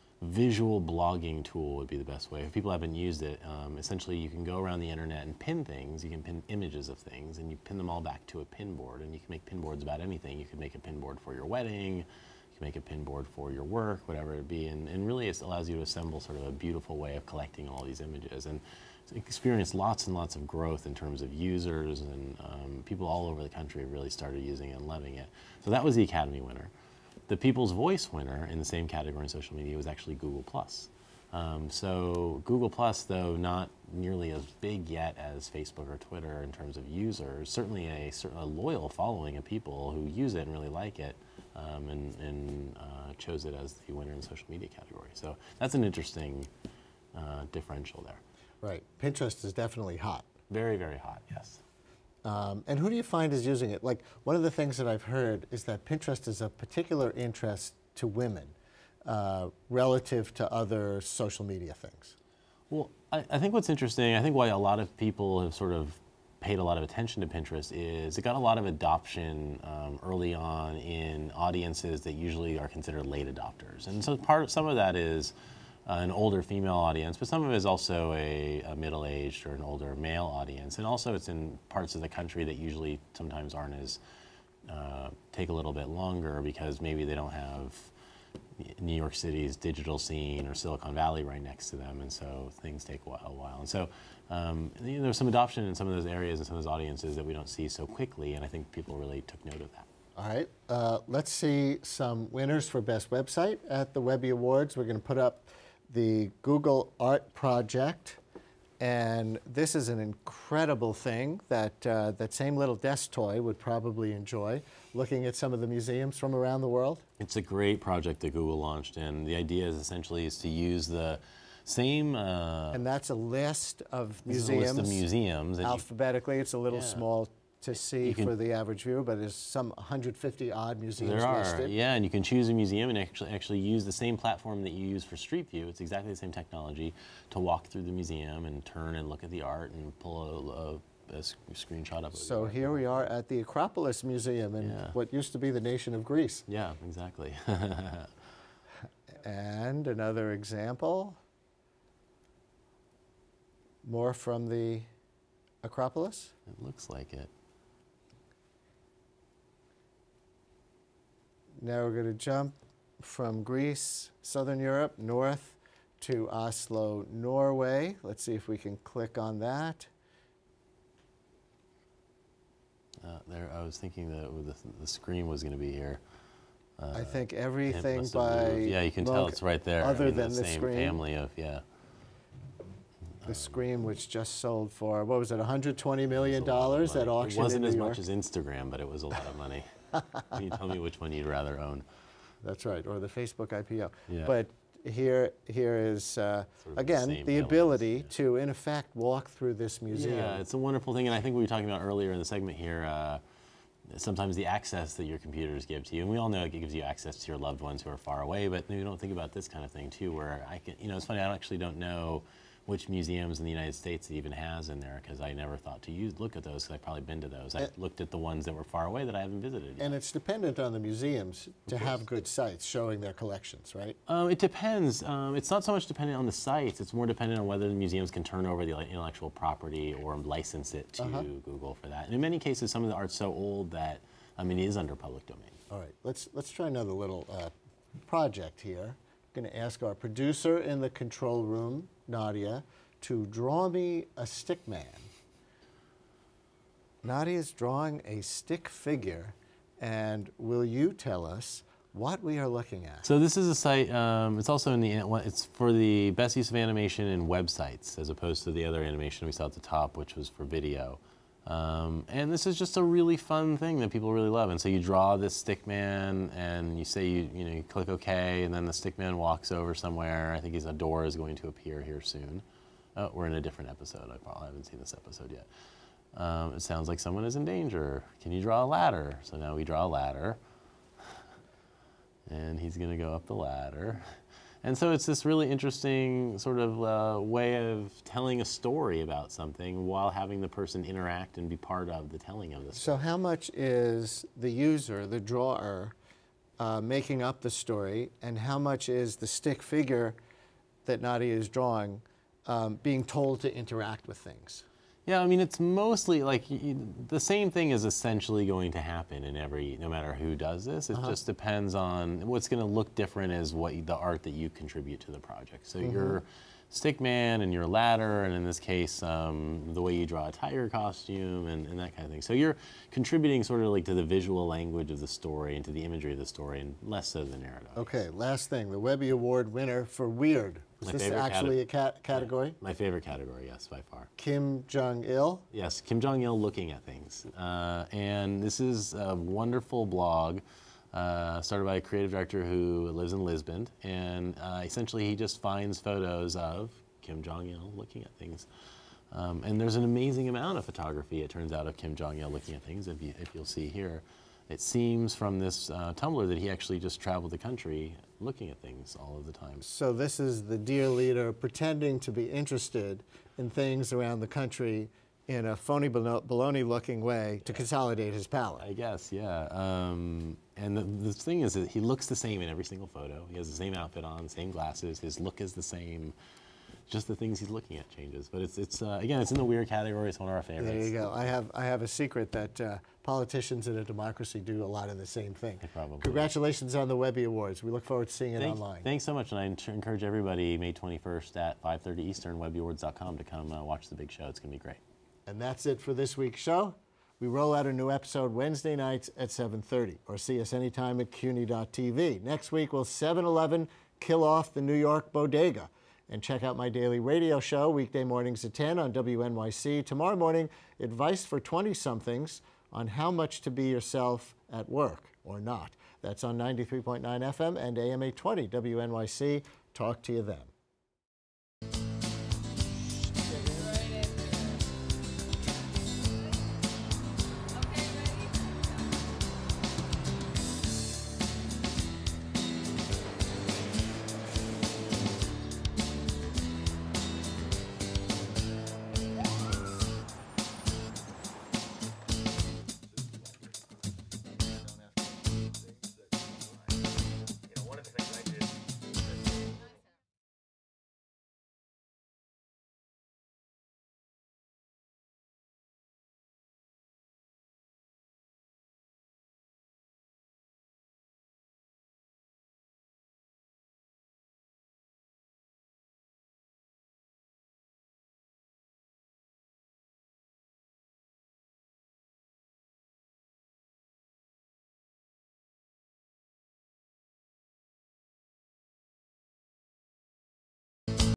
visual blogging tool would be the best way. If people haven't used it, um, essentially you can go around the internet and pin things. You can pin images of things, and you pin them all back to a pin board, and you can make pin boards about anything. You can make a pin board for your wedding, you can make a pin board for your work, whatever it be, and, and really it allows you to assemble sort of a beautiful way of collecting all these images. And experienced lots and lots of growth in terms of users, and um, people all over the country have really started using it and loving it. So that was the Academy winner. The People's Voice winner in the same category in social media was actually Google plus. Um, so Google plus, though not nearly as big yet as Facebook or Twitter in terms of users, certainly a, a loyal following of people who use it and really like it, um, and, and uh, chose it as the winner in the social media category. So that's an interesting uh, differential there. Right. Pinterest is definitely hot. Very, very hot, yes. Um, and who do you find is using it? Like, one of the things that I've heard is that Pinterest is of particular interest to women uh, relative to other social media things. Well, I, I think what's interesting, I think why a lot of people have sort of paid a lot of attention to Pinterest is it got a lot of adoption um, early on in audiences that usually are considered late adopters. And so part of, some of that is Uh, an older female audience, but some of it is also a, a middle-aged or an older male audience. And also it's in parts of the country that usually sometimes aren't as, uh, take a little bit longer because maybe they don't have New York City's digital scene or Silicon Valley right next to them, and so things take a while. A while. And so um, you know, there's some adoption in some of those areas and some of those audiences that we don't see so quickly, and I think people really took note of that. All right, uh, let's see some winners for Best Website at the Webby Awards. We're going to put up the Google Art Project, and this is an incredible thing that uh, that same little desk toy would probably enjoy, looking at some of the museums from around the world. It's a great project that Google launched, and the idea is essentially is to use the same... Uh, and that's a list of this museums. is a list of museums. Alphabetically, it's a little Yeah. small to see can, for the average viewer, but there's some one hundred fifty odd museums there are, listed. Yeah, and you can choose a museum and actually actually use the same platform that you use for Street View. It's exactly the same technology to walk through the museum and turn and look at the art and pull a, a, a screenshot of it. So here we are at the Acropolis Museum in Yeah. what used to be the nation of Greece. Yeah, exactly. And another example, more from the Acropolis. It looks like it. Now we're going to jump from Greece, Southern Europe, north to Oslo, Norway. Let's see if we can click on that. Uh, there, I was thinking that the, the screen was going to be here. Uh, I think it everything must have by moved. Yeah, you can tell Monk, it's right there. other I mean, than the the same screen. family of, yeah. The Scream, which just sold for, what was it, one hundred twenty million dollars at auction It wasn't in as New much York? as Instagram, but it was a lot of money. Can you tell me which one you'd rather own? That's right, or the Facebook I P O. Yeah. But here, here is, uh, Sort of the again, same the elements, ability to, in effect, walk through this museum. Yeah, it's a wonderful thing, and I think we were talking about earlier in the segment here, uh, sometimes the access that your computers give to you, and we all know it gives you access to your loved ones who are far away, but you don't think about this kind of thing too, where I can, you know, it's funny, I actually don't know which museums in the United States it even has in there, because I never thought to use look at those, because I've probably been to those. I And- looked at the ones that were far away that I haven't visited yet. And it's dependent on the museums to have good sites showing their collections, right? Um, it depends. Um, it's not so much dependent on the sites, it's more dependent on whether the museums can turn over the intellectual property or license it to Uh-huh. Google for that. And in many cases, some of the art's so old that, I mean, it is under public domain. All right, let's, let's try another little uh, project here. I'm going to ask our producer in the control room, Nadia, to draw me a stick man. Nadia's drawing a stick figure, and will you tell us what we are looking at? So this is a site, um, it's also in the, it's for the best use of animation in websites, as opposed to the other animation we saw at the top, which was for video. Um, and this is just a really fun thing that people really love. And so you draw this stick man, and you say, you, you know, you click OK, and then the stick man walks over somewhere. I think his, a door is going to appear here soon. Oh, we're in a different episode. I probably haven't seen this episode yet. Um, it sounds like someone is in danger. Can you draw a ladder? So now we draw a ladder. And he's going to go up the ladder. And so it's this really interesting sort of uh, way of telling a story about something while having the person interact and be part of the telling of the story. So how much is the user, the drawer, uh, making up the story, and how much is the stick figure that Nadia is drawing um, being told to interact with things? Yeah, I mean, it's mostly like y the same thing is essentially going to happen in every, no matter who does this. It Uh-huh. just depends on what's going to look different is what you, the art that you contribute to the project. So Mhm. your stick man and your ladder, and in this case, um, the way you draw a tiger costume and, and that kind of thing. So you're contributing sort of like to the visual language of the story and to the imagery of the story, and less so the narrative. Okay, last thing, the Webby Award winner for Weird. Is My this favorite actually cate- a cat category? My favorite category, yes, by far. Kim Jong-il? Yes, Kim Jong-il looking at things. Uh, and this is a wonderful blog uh, started by a creative director who lives in Lisbon. And uh, essentially he just finds photos of Kim Jong-il looking at things. Um, and there's an amazing amount of photography, it turns out, of Kim Jong-il looking at things, if, you, if you'll see here. It seems from this uh, Tumblr that he actually just traveled the country looking at things all of the time. So this is the dear leader pretending to be interested in things around the country in a phony baloney looking way to consolidate his palette. I guess, yeah. Um, and the, the thing is that he looks the same in every single photo. He has the same outfit on, same glasses, his look is the same. Just the things he's looking at changes. But it's, it's uh, again, it's in the weird category. It's one of our favorites. There you go. I have, I have a secret that uh, politicians in a democracy do a lot of the same thing. Probably. Congratulations on the Webby Awards. We look forward to seeing it Thanks, online. Thanks so much, and I encourage everybody May twenty-first at five thirty Eastern, webby awards dot com, to come uh, watch the big show. It's going to be great. And that's it for this week's show. We roll out a new episode Wednesday nights at seven thirty, or see us anytime at C U N Y dot T V. Next week, will seven eleven kill off the New York bodega? And check out my daily radio show, weekday mornings at ten on W N Y C. Tomorrow morning, advice for twenty-somethings on how much to be yourself at work or not. That's on ninety-three point nine F M and A M eight twenty W N Y C. Talk to you then.